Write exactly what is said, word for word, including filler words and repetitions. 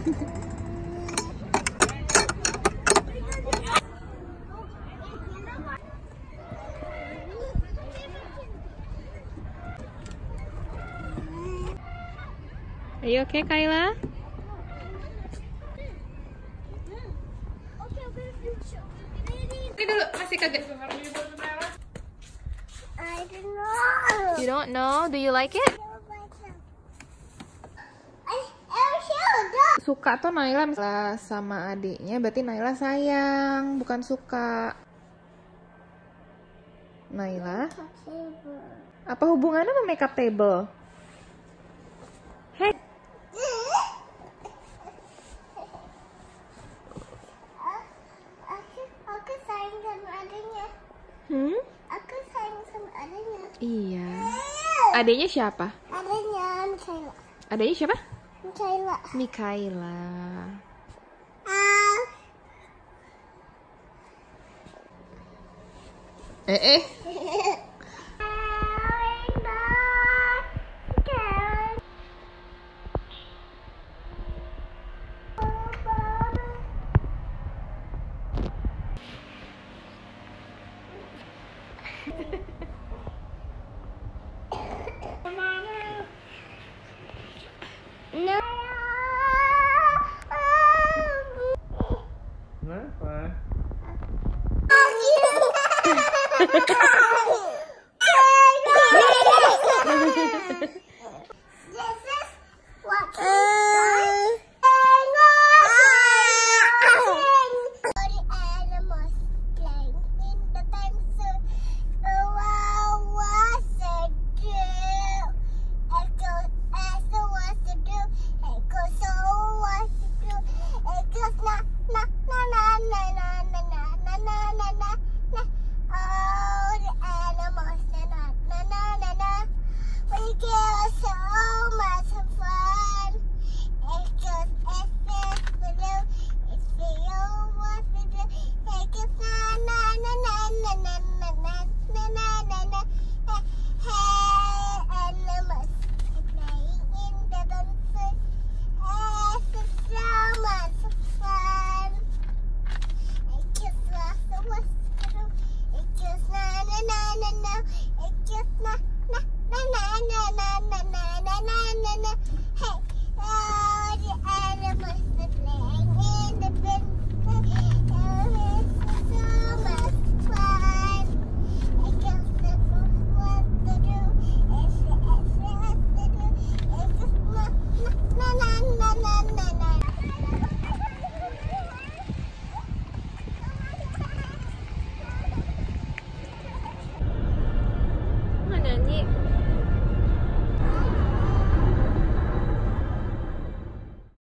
Are you okay, Kayla? Oke dulu, masih kaget. I don't know. You don't know? Do you like it? Suka tuh Naila sama adiknya, berarti Naila sayang, bukan suka. Naila? Apa hubungannya sama makeup table? Hey. Aku sayang sama adiknya. Hmm? Aku sayang sama adiknya. Iya. Adiknya siapa? Adiknya Mikaela. Adiknya siapa? Mikaela. Mikaela. Ah. Eh eh. No. Kenapa? This is what the animals playing in the pencil. Wow, what's it do? Echo, Echo, what's it do? Echo, so what's it do? Echo, na na na na na na na na na na na. Oh, the animals, na na na na na na. We get so much fun. It goes, it feels blue. It feels what we do. It goes na na na na na na na na na na na na. Hey, animals, they're playing in the pencil. It's so much fun. It goes lots of what's to do. It goes na na na na na. It goes na na na na na na na na na na na na. Hey, oh, the animals are playing in the pencil. Oh, it's so much fun. It goes to what to do. It's it's what to do. It goes na na na na na na na. Nggak nyanyi.